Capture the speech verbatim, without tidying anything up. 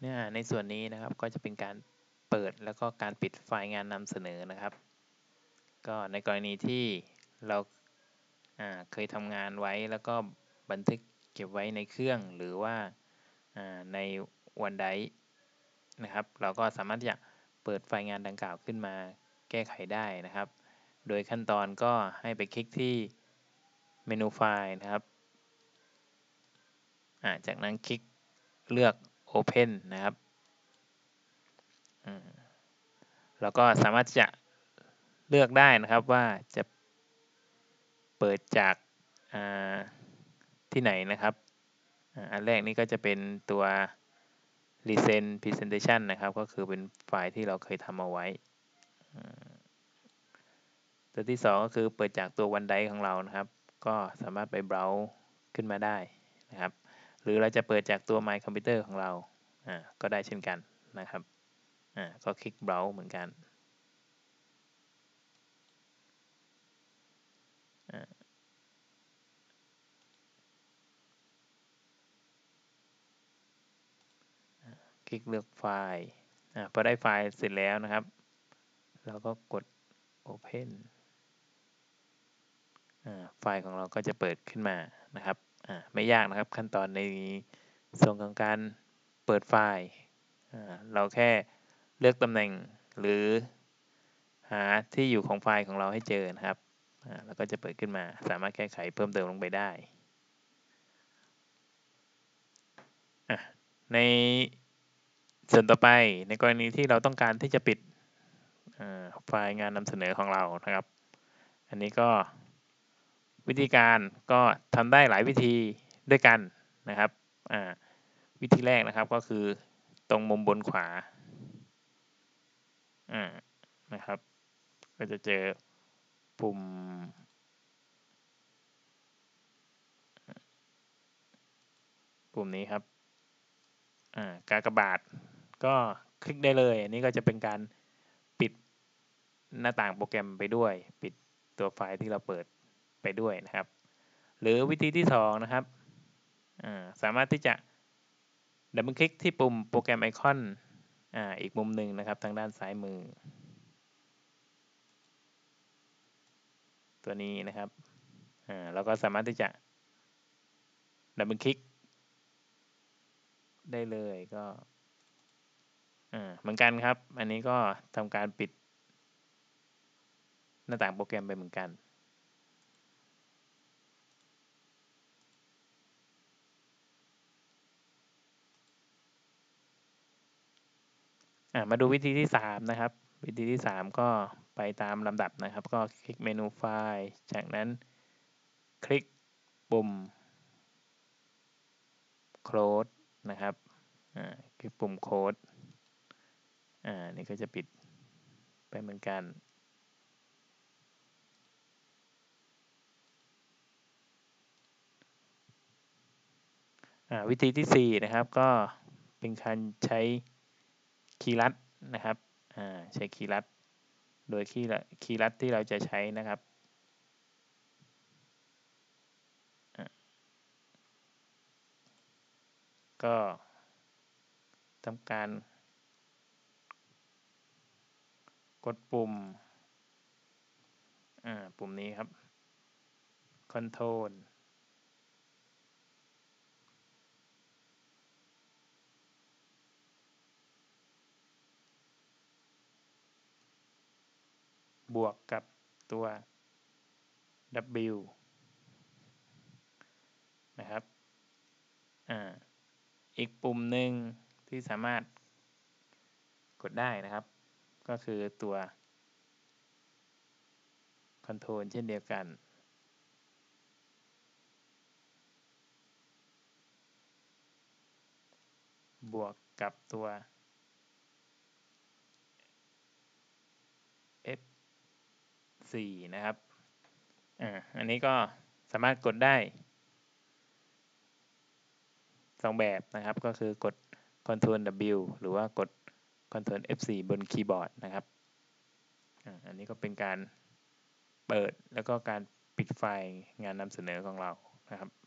นื้อหาในส่วนนี้นะครับก็จะเป็นการเปิดแล้วก็การปิดไฟล์งานนำเสนอนะครับก็ในกรณีที่เราเคยทำงานไว้แล้วก็บันทึกเก็บไว้ในเครื่องหรือว่าใน OneDrive นะครับเราก็สามารถที่จะเปิดไฟล์งานดังกล่าวขึ้นมาแก้ไขได้นะครับโดยขั้นตอนก็ให้ไปคลิกที่เมนูไฟล์นะครับจากนั้นคลิกเลือก Open นะครับเราก็สามารถจะเลือกได้นะครับว่าจะเปิดจากที่ไหนนะครับอันแรกนี้ก็จะเป็นตัว Recent Presentation นะครับก็คือเป็นไฟล์ที่เราเคยทำเอาไว้ตัวที่สองก็คือเปิดจากตัว OneDrive ของเรานะครับก็สามารถไปเบราว์ขึ้นมาได้นะครับหรือเราจะเปิดจากตัว My Computer ของเราก็ได้เช่นกันนะครับก็คลิกเบราว์เหมือนกันคลิกเลือกไฟล์พอได้ไฟล์เสร็จแล้วนะครับเราก็กด Open ไฟล์ของเราก็จะเปิดขึ้นมานะครับไม่ยากนะครับขั้นตอนในส่วนของการเปิดไฟล์เราแค่เลือกตำแหน่งหรือหาที่อยู่ของไฟล์ของเราให้เจอนะครับแล้วก็จะเปิดขึ้นมาสามารถแก้ไขเพิ่มเติมลงไปได้ในส่วนต่อไปในกรณีที่เราต้องการที่จะปิดไฟล์งานนำเสนอของเรานะครับอันนี้ก็วิธีการก็ทำได้หลายวิธีด้วยกันนะครับวิธีแรกนะครับก็คือตรงมุมบนขวานะครับก็จะเจอปุ่มปุ่มนี้ครับกากบาทก็คลิกได้เลยอันนี้ก็จะเป็นการปิดหน้าต่างโปรแกรมไปด้วยปิดตัวไฟล์ที่เราเปิดไปด้วยนะครับหรือวิธีที่สองนะครับสามารถที่จะดับเบิลคลิกที่ปุ่มโปรแกรมไอคอนอีกมุมหนึ่งนะครับทางด้านซ้ายมือตัวนี้นะครับเราก็สามารถที่จะดับเบิลคลิกได้เลยก็เหมือนกันครับอันนี้ก็ทำการปิดหน้าต่างโปรแกรมไปเหมือนกันมาดูวิธีที่สามนะครับวิธีที่สามก็ไปตามลำดับนะครับก็คลิกเมนูไฟล์จากนั้นคลิกปุ่ม close นะครับคลิกปุ่ม close อ่านี่ก็จะปิดไปเหมือนกันวิธีที่สี่นะครับก็เป็นการใช้คีย์ลัดนะครับใช้คีย์ลัดโดยคีย์คีย์ลัดที่เราจะใช้นะครับก็ทำการกดปุ่มปุ่มนี้ครับ Control บวกกับตัว W นะครับอ่าอีกปุ่มหนึ่งที่สามารถกดได้นะครับก็คือตัว Control เช่นเดียวกันบวกกับตัว เอฟ โฟร์ นะครับอ่าอันนี้ก็สามารถกดได้สองแบบนะครับก็คือกด Ctrl W หรือว่ากด Ctrl เอฟ โฟร์ บนคีย์บอร์ดนะครับอันนี้ก็เป็นการเปิดแล้วก็การปิดไฟล์งานนำเสนอของเรานะครับ